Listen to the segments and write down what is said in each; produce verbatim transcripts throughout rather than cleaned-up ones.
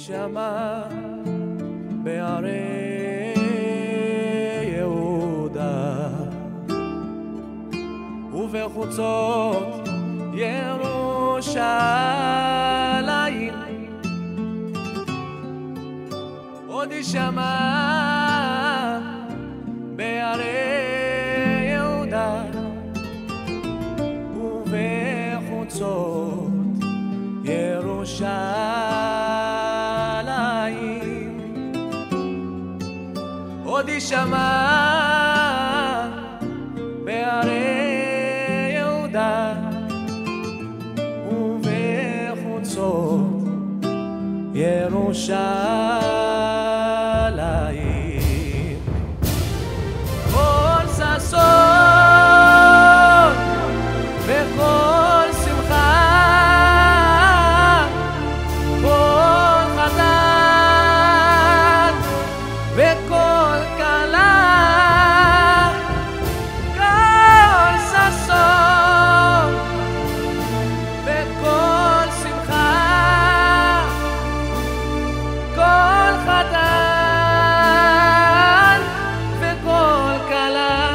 שמה בערי יהודה ובחוצות ירושלים עוד יישמע בערי יהודה ובחוצות ירושלים עוד יישמע בערי יהודה ובחוצות ירושלים כל ששון וכל שמחה כל חתן וכל כלה כל ששון וכל שמחה כל חתן וכל כלה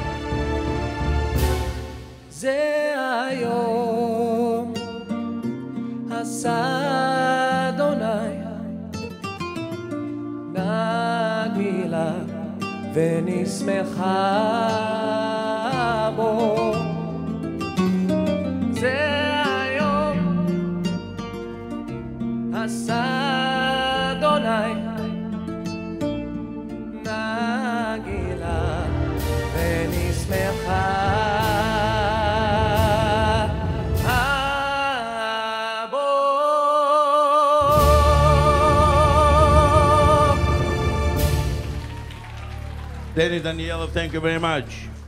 זה היום עשה אדוני נגילה ונשמחה בו זה היום עשה אדוני נגילה ונשמחה Danny Daniela, thank you very much.